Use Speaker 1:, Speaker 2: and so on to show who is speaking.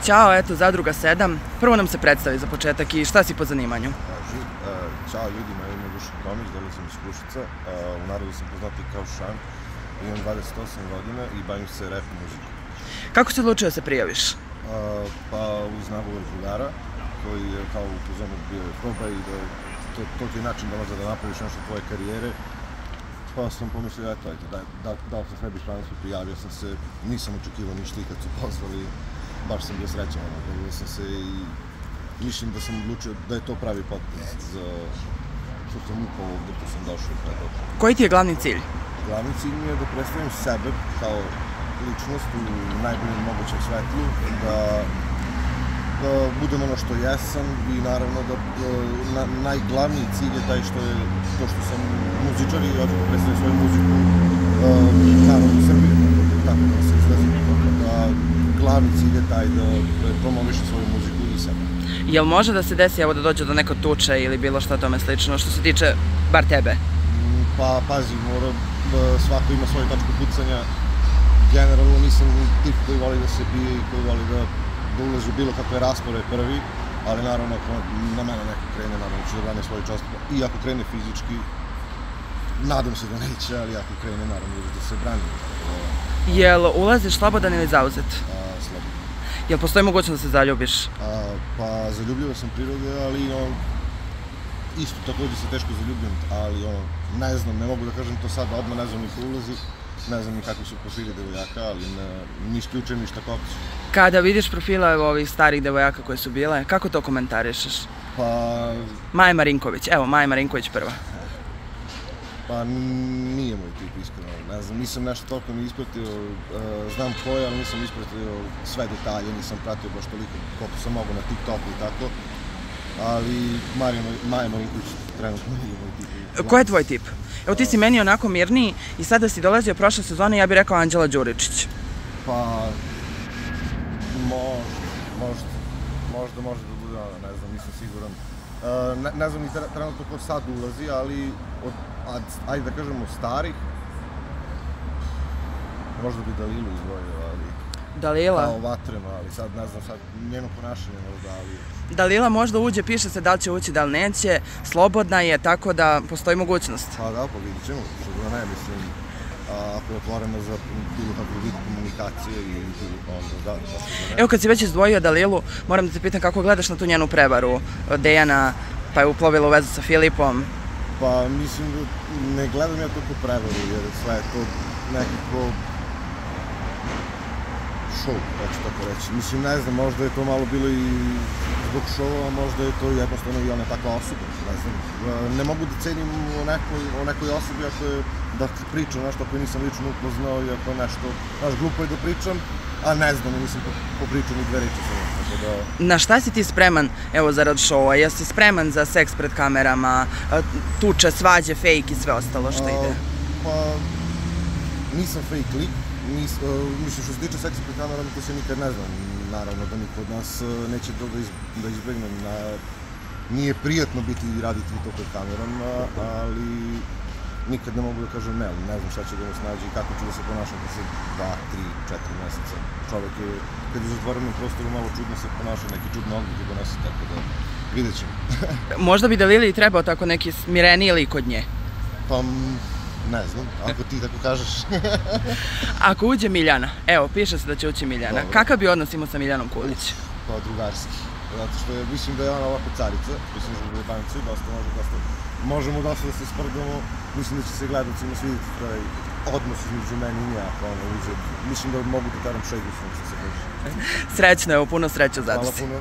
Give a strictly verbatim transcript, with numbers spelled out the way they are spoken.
Speaker 1: Ćao, eto, Zadruga sedam. Prvo nam se predstavi za početak i šta si po zanimanju?
Speaker 2: Ćao ljudi, moje ime je Dušan Tomić, dolazim iz Kruševca. U narodu sam poznati kao Šan. Imam dvadeset osam godina i bavim se rap muzikom.
Speaker 1: Kako si odlučio da se prijaviš?
Speaker 2: Pa uz nagovor drugara, koji je kao u pozonu bio probaj i da to ti je način da možda da napraviš nešto tvoje karijere. Pa sam pomislio, eto, dao sam sebi šansu, prijavio sam se, nisam očekivao ništa i kad su pozvali, baš sam bio srećan, dobio sam se i mislim da sam odlučio da je to pravi podcast za što sam upao ovdje, što sam došao i kada.
Speaker 1: Koji ti je glavni cilj?
Speaker 2: Glavni cilj mi je da predstavim sebe kao ličnost u najboljem mogućem svetlu, da budem ono što jesam i naravno da najglavniji cilj je taj što je to što sam muzičar i hoću da predstavim svoju muziku naravno u Srbiji, tako da se izrazim. Glavni cilj je taj da promovišem svoju muziku i sebe.
Speaker 1: Jel može da se desi evo da dođe do neka tuča ili bilo šta tome slično što se tiče bar tebe?
Speaker 2: Pa pazi, svako ima svoju tačku pucanja. Generalno nisam tip koji voli da se bije i koji voli da da ulazi u bilo kakve raspore prvi, ali naravno ako na mene neko krene, naravno ću da brane svoj čast. I ako krene fizički, nadam se da neće, ali ako krene, naravno da se brani.
Speaker 1: Jel ulaziš slobodan ili zauzet?
Speaker 2: Slobodan.
Speaker 1: Jel postoji mogućnost da se zaljubiš?
Speaker 2: Pa zaljubljivao sam prirode, ali isto također se teško zaljubim, ali ne znam, ne mogu da kažem to sad, odmah ne znam ni ko ulazi. Ne znam ni kakvi su profili devojaka, ali ne isključujem ništa kao opciju.
Speaker 1: Kada vidiš profile ovih starih devojaka koje su bile, kako to komentarišeš?
Speaker 2: Pa...
Speaker 1: Maja Marinković, evo, Maja Marinković prva.
Speaker 2: Pa nije moj tip, iskreno, ne znam, nisam nešto toliko ni ispratio, znam ko je, ali nisam ispratio sve detalje, nisam pratio baš toliko koliko sam mogu na TikToku i tako, ali Maja Marinković trenutno nije moj tip.
Speaker 1: Ko je tvoj tip? Evo ti si meni onako mirniji i sada si dolazio prošle sezone, ja bih rekao Anđela Đuričić.
Speaker 2: Pa, možda, možda, možda može da bude ona, ne znam, nisam siguran. Ne znam ni trenutno ko sad ulazi, ali, ajde da kažemo starih, možda bi Dalilu izdvojio, ali...
Speaker 1: Dalila?
Speaker 2: Kao Vatrema, ali sad ne znam, sad njeno ponašanje možda, ali...
Speaker 1: Dalila možda uđe, piše se da li će ući, da li neće, slobodna je, tako da postoji mogućnost.
Speaker 2: Pa da, pa vidit ćemo, što da ne, mislim, ako je otvoreno za bilo kakvu vid komunikacije i onda da, da se da ne.
Speaker 1: Evo kad si već izdvojio Dalilu, moram da te pitam kako gledaš na tu njenu prevaru Dejana, pa je uplovila u vezu sa Filipom.
Speaker 2: Pa mislim da ne gledam ja to ko prevaru, jer sve je to nekako show, da ću tako reći. Mislim, ne znam, možda je to malo bilo i zbog showa, a možda je to jednostavno i ona takva osoba, ne znam. Ne mogu da cenim o nekoj osobi ako je da pričam nešto koje nisam lično upoznao i ako je nešto, znaš, glupo je da pričam, a ne znam, nisam popričao ni dve reči sa njom, tako da...
Speaker 1: Na šta si ti spreman, evo, zarad showa? Jesi spreman za seks pred kamerama, tuče, svađe, fejk i sve ostalo što ide?
Speaker 2: Pa, nisam fake lik. Mislim, što se tiče seksa pred kamerama, to se nikad ne znam. Naravno da niko od nas neće to da izbegne. Nije prijatno biti i raditi to pred kamerama, ali nikad ne mogu da kažem ne, ali ne znam šta će da me snađe i kako ću da se ponašam posle dva, tri, četiri meseca. Čovek je, kad je u zatvorenom prostoru, malo čudno se ponaša, neki čudno odluke donese, tako da vidjet ćemo.
Speaker 1: Možda bi Dalili trebao tako neki smireniji lik od nje?
Speaker 2: Pa... Ne znam, ako ti tako kažeš.
Speaker 1: Ako uđe Miljana, evo, piše se da će ući Miljana, kakav bi odnos imao sa Miljanom Kulić?
Speaker 2: Pa drugarski, zato što mislim da je ona ovako carica, mislim da je bancu i dosta može dosta, možemo dosta da se sprdamo, mislim da će se gledacima svidjeti taj odnos između meni i nje, ako ona uđe, mislim da mogu da karam šegu sam se se kaže.
Speaker 1: Srećno, evo, puno sreće u Zadruzi.
Speaker 2: Hvala puno.